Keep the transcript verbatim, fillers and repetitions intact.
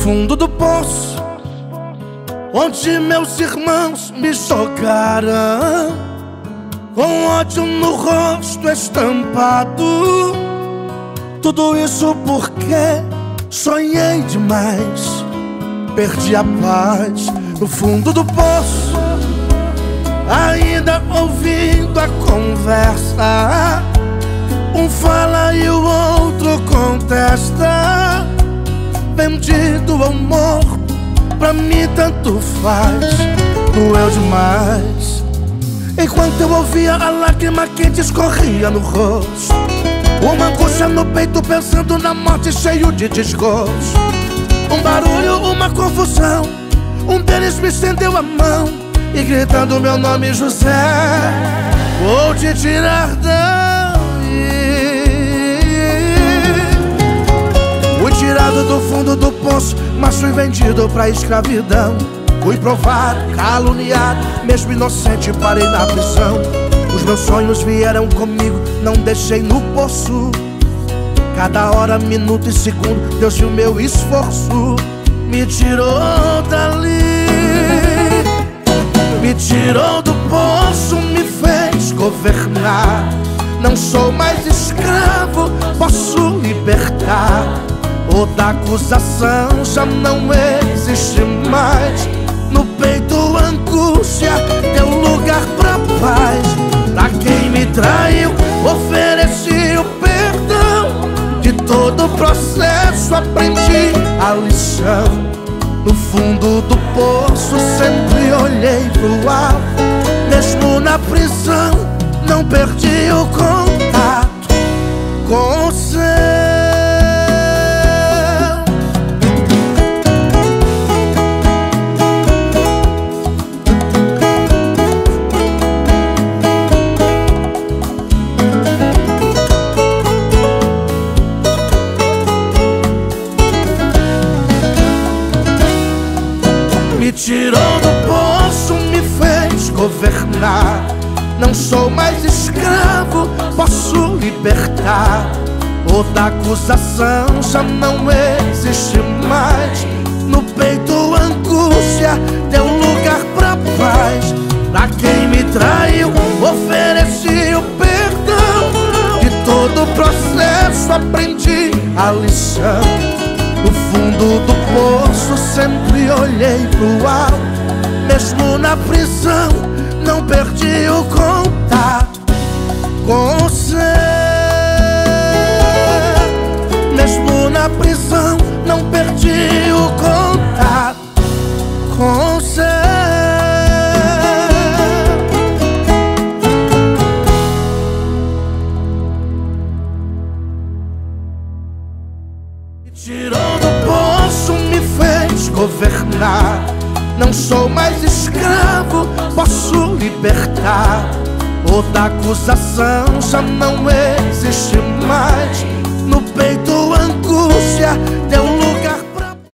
fundo do poço onde meus irmãos me jogaram, com ódio no rosto estampado. Tudo isso porque sonhei demais, perdi a paz no fundo do poço, ainda ouvindo a conversa. Um fala e o outro contesta. Vendido ou morto, pra mim tanto faz, doeu demais. Enquanto eu ouvia, a lágrima quente escorria no rosto, uma angústia no peito pensando na morte, cheio de desgosto. Um barulho, uma confusão, um deles me estendeu a mão e gritando meu nome, José, vou te tirar daí. Fui tirado do fundo do poço, mas fui vendido pra escravidão. Fui provado, caluniado, mesmo inocente parei na prisão. Os meus sonhos vieram comigo, não deixei no poço. Cada hora, minuto e segundo, Deus viu meu esforço, me tirou dali, me tirou do poço, me fez governar. Não sou mais escravo, posso libertar. O da acusação já não existe mais. No peito angústia deu lugar pra paz. Pra quem me traiu ofereci o perdão. De todo o processo aprendi a lição. No fundo do poço sempre olhei pro alto. Mesmo na prisão não perdi o contato com o céu. Me tirou do poço, me fez governar. Não sou mais escravo, posso libertar. O da acusação já não existe mais. No peito angústia deu lugar pra paz. Pra quem me traiu ofereci o perdão. De todo o processo aprendi a lição. No fundo do poço sempre olhei pro alto. Mesmo na prisão não perdi o contato com o céu. Mesmo na prisão não perdi o contato com o céu. Me tirou do poço, me fez governar. Não sou mais escravo, posso libertar. O da acusação já não existe mais. No peito angústia deu lugar